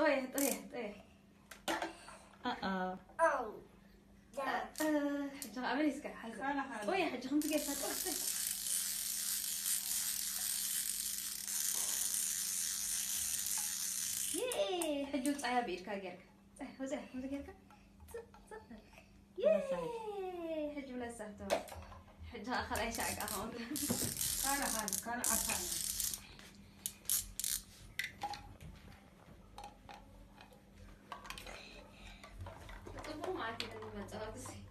طيه حاجة عملي سكر حاجة ويا حاجة خمسة كيف هتقول ياي حاجة وصايا بير كاجرك وزه جرك ياي حاجة ولا سهتو حاجة آخر أي شيء أخون كان عفان مو معك إذا ما تسوي